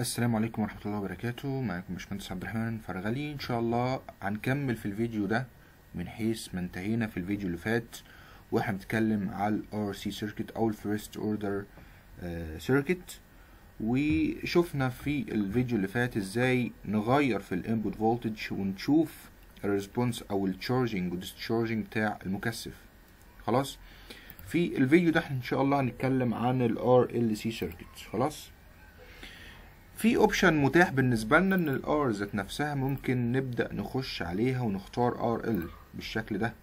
السلام عليكم ورحمة الله وبركاته. معكم باشمهندس عبد الرحمن فرغلي. ان شاء الله هنكمل في الفيديو ده من حيث ما انتهينا في الفيديو اللي فات، واحنا بنتكلم على ال RC circuit او ال First Order circuit. وشوفنا في الفيديو اللي فات ازاي نغير في الانبوت فولتج ونشوف الريسبونس او التشارجنج والديسشارجنج بتاع المكثف. خلاص، في الفيديو ده ان شاء الله هنتكلم عن ال RLC circuit. خلاص، في اوبشن متاح بالنسبه لنا ان الار ذات نفسها ممكن نبدا نخش عليها ونختار ار ال بالشكل ده،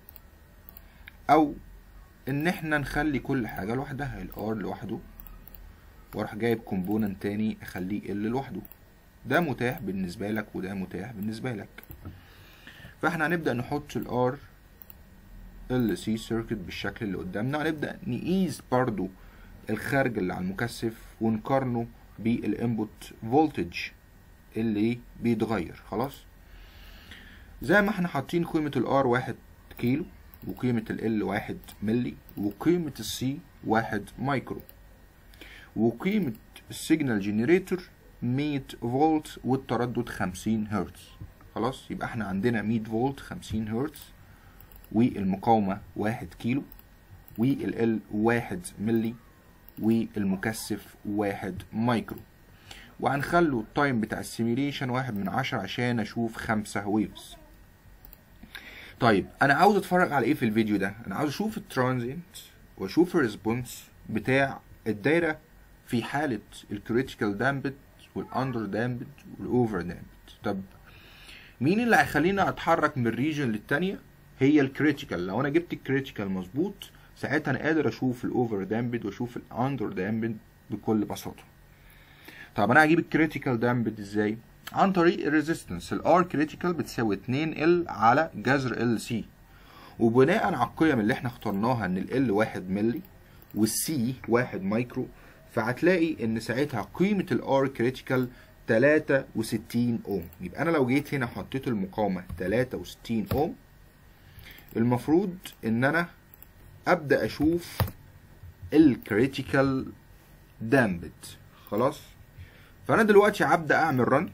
او ان احنا نخلي كل حاجه لوحدها، الار لوحده واروح جايب كومبوننت تاني اخليه ال لوحده. ده متاح بالنسبه لك وده متاح بالنسبه لك. فاحنا هنبدا نحط الار ال سي سيركت بالشكل اللي قدامنا، هنبدا نقيس برضو الخارج اللي على المكثف ونقارنه بالانبوت فولتج اللي بيتغير. خلاص، زي ما احنا حاطين قيمة الار 1 كيلو وقيمة ال 1 ملي وقيمة السي 1 مايكرو وقيمة السيجنال جنريتور 100 فولت والتردد 50 هرتز. خلاص، يبقى احنا عندنا 100 فولت 50 هرتز والمقاومة 1 كيلو وال 1 ملي والمكثف 1 مايكرو، وهنخلوا التايم بتاع السيميليشن 1/10 عشان اشوف 5 ويفز. طيب انا عاوز اتفرج على ايه في الفيديو ده؟ انا عاوز اشوف الترانزينت واشوف الريسبونس بتاع الدايره في حاله الكريتيكال دامبد والاندر دامبد والاوفر دامبد. طب مين اللي هيخليني اتحرك من الريجن للتانيه؟ هي الكريتيكال. لو انا جبت الكريتيكال مظبوط ساعتها انا قادر اشوف الاوفر دامبد واشوف الاندر دامبد بكل بساطه. طب انا هجيب الكريتيكال دامبد ازاي؟ عن طريق الريزيستنس. الار كريتيكال بتساوي 2 ال على جذر ال سي، وبناء على القيم اللي احنا اخترناها ان ال 1 ملي والسي 1 مايكرو، فهتلاقي ان ساعتها قيمه الار كريتيكال 63 اوم. يبقى انا لو جيت هنا حطيت المقاومه 63 اوم، المفروض ان انا ابدا اشوف الكريتيكال دامبد. خلاص، فانا دلوقتي هبدا اعمل رن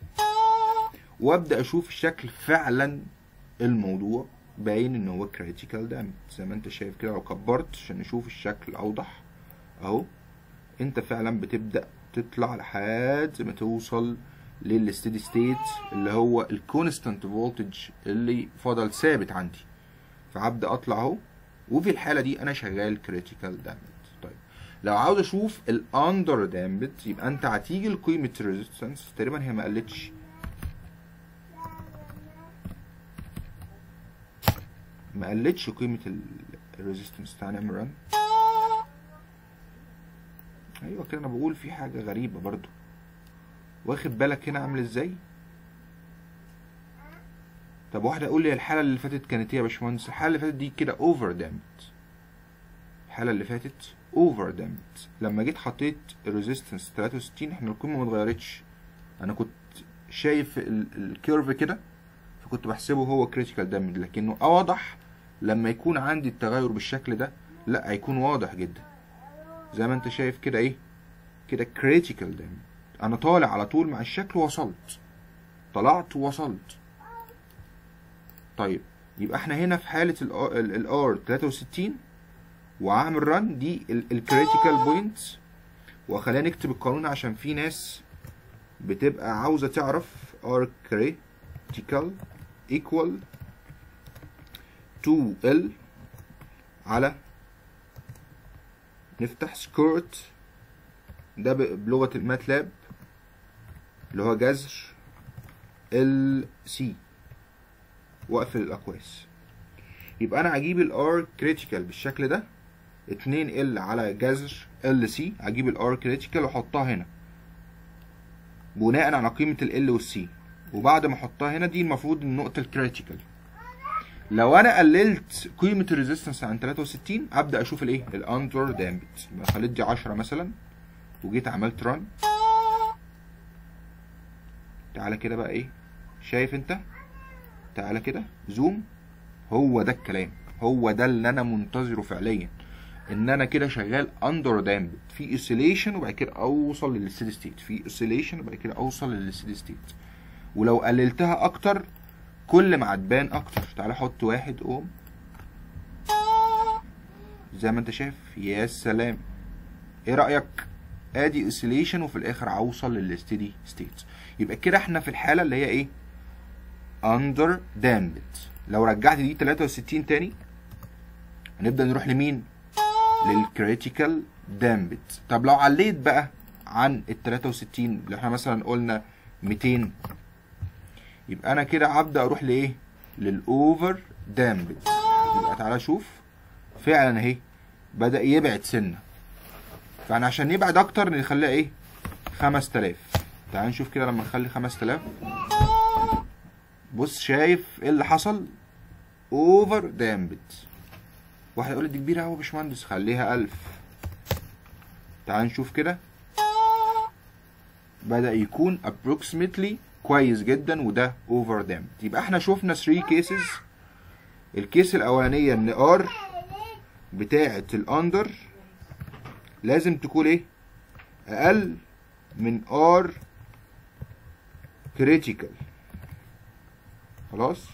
وابدا اشوف الشكل. فعلا الموضوع باين ان هو كريتيكال دامبد زي ما انت شايف كده. لو كبرت عشان نشوف الشكل اوضح اهو، انت فعلا بتبدا تطلع لحد ما توصل للستيدي ستيت اللي هو الكونستانت فولتج اللي فضل ثابت عندي، فهبدا اطلع اهو. وفي الحاله دي انا شغال كريتيكال دامبد. طيب لو عاوز اشوف الاندر دامبد، يبقى انت هتيجي لقيمه الريزيستنس. تقريبا هي ما قلتش قيمه الريزيستنس. تعالى نعمل رن. ايوه كده، انا بقول في حاجه غريبه برضو. واخد بالك هنا عامل ازاي؟ طب واحد يقول لي الحاله اللي فاتت كانت ايه يا باشمهندس؟ الحاله اللي فاتت دي كده اوفر دامبد. الحاله اللي فاتت اوفر دامبد. لما جيت حطيت الريزيستنس 63 احنا القيمه ما اتغيرتش. انا كنت شايف الكيرف كده فكنت بحسبه هو كريتيكال دامبد، لكنه واضح لما يكون عندي التغير بالشكل ده لا هيكون واضح جدا زي ما انت شايف كده. ايه كده كريتيكال دامبد. انا طالع على طول مع الشكل، وصلت، طلعت ووصلت. طيب يبقى احنا هنا في حاله الار 63 وهعمل رن دي الكريتيكال بوينتس. وخلينا نكتب القانون عشان في ناس بتبقى عاوزه تعرف ار كريتيكال ايكوال 2L على، نفتح سكورت ده بلغه الماتلاب اللي هو جذر ال سي واقفل الاقواس. يبقى انا هجيب الار كريتيكال بالشكل ده 2L على جذر ال سي. هجيب الار كريتيكال واحطها هنا بناء على قيمه ال والسي، وبعد ما احطها هنا دي المفروض النقطه الكريتيكال. لو انا قللت قيمه الريزيستنس عن 63 ابدا اشوف الايه الاندر دامبد. يبقى خليت دي 10 مثلا وجيت عملت رن. تعالى كده بقى، ايه شايف انت؟ تعالى كده زوم. هو ده الكلام، هو ده اللي انا منتظره فعليا. ان انا كده شغال اندر دامبد، في اوسيليشن وبعد كده اوصل للستيدي ستيت، في اوسيليشن وبعد كده اوصل للستيدي ستيت. ولو قللتها اكتر كل ما هتبان اكتر. تعالى احط 1 اوم زي ما انت شايف. يا سلام، ايه رايك؟ ادي اوسيليشن وفي الاخر اوصل للستيدي ستيت. يبقى كده احنا في الحاله اللي هي ايه؟ اندر دامبد. لو رجعت دي 63 تاني هنبدا نروح لمين؟ للكريتيكال دامبد. طب لو عليت بقى عن ال 63، لو احنا مثلا قلنا 200، يبقى انا كده هبدا اروح لايه؟ للاوفر دامبد. يبقى تعالى شوف فعلا اهي بدا يبعد سنه. فاحنا عشان نبعد اكتر نخليها ايه؟ 5000. تعال نشوف كده لما نخلي 5000. بص شايف ايه اللي حصل؟ اوفر دامبد. واحد يقول لي دي كبيره قوي يا باشمهندس، خليها 1000. تعال نشوف كده بدأ يكون approximately كويس جدا، وده اوفر دامبد. يبقى احنا شوفنا 3 كيسز. الكيس الاولانيه ان ار بتاعه الاندر لازم تكون ايه؟ اقل من ار كريتيكال. خلاص.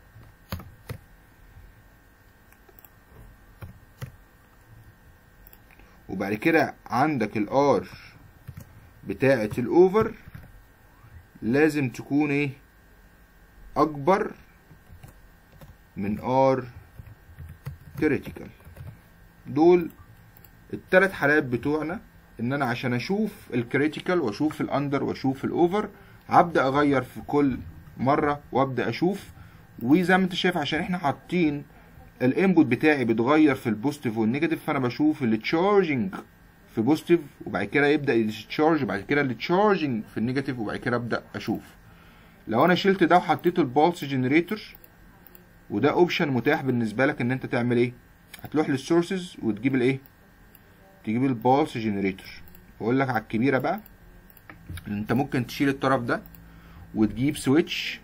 وبعد كده عندك الار بتاعة الاوفر لازم تكون ايه؟ اكبر من ار كريتيكال. دول الثلاث حالات بتوعنا. ان انا عشان اشوف الكريتيكال واشوف الاندر واشوف الاوفر هبدا اغير في كل مره وابدا اشوف. وزي ما انت شايف عشان احنا حاطين الانبوت بتاعي بيتغير في البوزيتيف والنيجاتيف، فانا بشوف التشارجنج في بوزيتيف وبعد كده يبدا يتشارج، وبعد كده التشارجنج في النيجاتيف وبعد كده ابدا اشوف. لو انا شلت ده وحطيت البالس جنريتور، وده اوبشن متاح بالنسبه لك ان انت تعمل ايه؟ هتروح للسورسز وتجيب الايه؟ تجيب البالس جنريتور. واقول لك على الكبيره بقى، انت ممكن تشيل الطرف ده وتجيب سويتش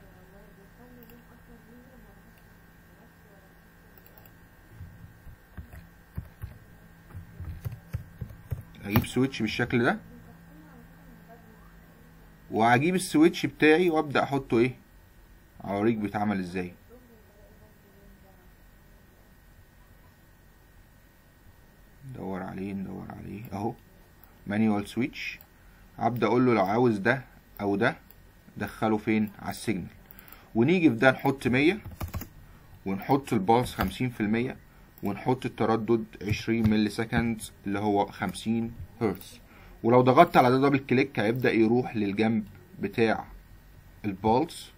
هجيب سويتش بالشكل ده، وهجيب السويتش بتاعي وابدا احطه ايه؟ اوريك بيتعمل ازاي. ندور عليه اهو، مانيوال سويتش. هبدا اقول له لو عاوز ده او ده دخله فين؟ على السيجنال. ونيجي في ده نحط 100 ونحط الباص 50% ونحط التردد 20 ملي سكند اللي هو 50 هرتز. ولو ضغطت على ده دبل كليك هيبدأ يروح للجنب بتاع البالس.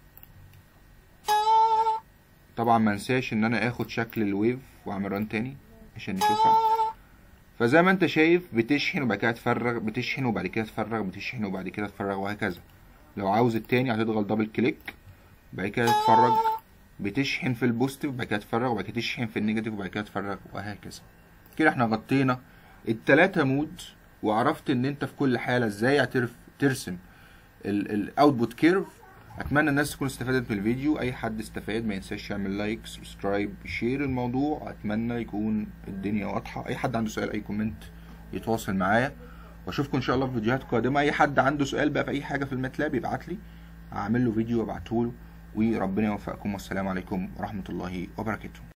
طبعا ما انساش ان انا اخد شكل الويف واعمل ران تاني عشان نشوفها. فزي ما انت شايف بتشحن وبعد كده تفرغ، بتشحن وبعد كده تفرغ، بتشحن وبعد كده تفرغ، وهكذا. لو عاوز التاني هتضغط دبل كليك بعد كده تتفرج، بتشحن في البوزيتيف وبعد كده تفرغ وبعد كده تشحن في النيجاتيف وبعد كده تفرغ، وهكذا. كده احنا غطينا التلاتة مود، وعرفت ان انت في كل حالة ازاي ترسم الاوتبوت كيرف. اتمنى الناس تكون استفادت من الفيديو. اي حد استفاد ما ينساش يعمل لايك، سبسكرايب، شير الموضوع. اتمنى يكون الدنيا واضحة. اي حد عنده سؤال، اي كومنت، يتواصل معايا، واشوفكم ان شاء الله في فيديوهات قادمة. اي حد عنده سؤال بقى في اي حاجة في الماتلاب يبعت لي، هعمل له فيديو وابعته له. وربنا يوفقكم، والسلام عليكم ورحمة الله وبركاته.